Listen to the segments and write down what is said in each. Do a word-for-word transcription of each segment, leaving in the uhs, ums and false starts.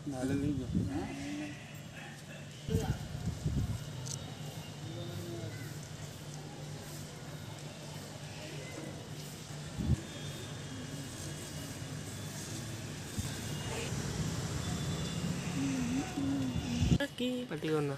Aquí, Patigona.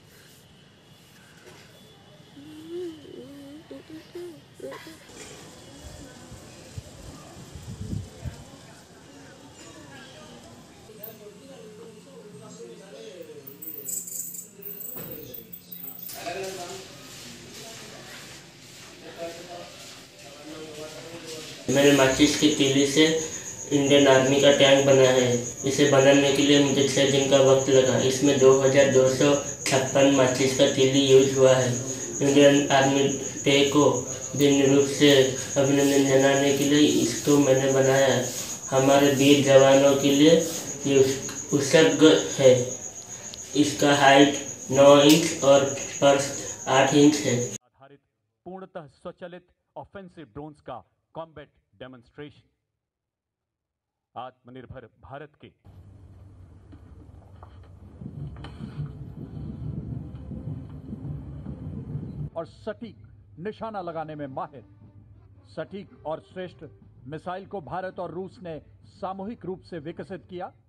मैंने माचिस की तीली से इंडियन आर्मी का टैंक बनाया है। इसे बनाने के लिए मुझे छः दिन का वक्त लगा। इसमें दो हज़ार दो सौ छप्पन माचिस का तीली यूज हुआ है। इंडियन आर्मी डे को दिन रूप से अभिनंदन जनाने के लिए इसको मैंने बनाया है। हमारे वीर जवानों के लिए ये उत्सर्ग है। इसका हाइट नौ इंच और पर्स आठ इंच है। आधारित पूर्णतः स्वचालित ऑफेंसिव ड्रोन्स का कॉम्बैट डेमोन्स्ट्रेशन आत्मनिर्भर भारत के और सटीक निशाना लगाने में माहिर सटीक और श्रेष्ठ मिसाइल को भारत और रूस ने सामूहिक रूप से विकसित किया।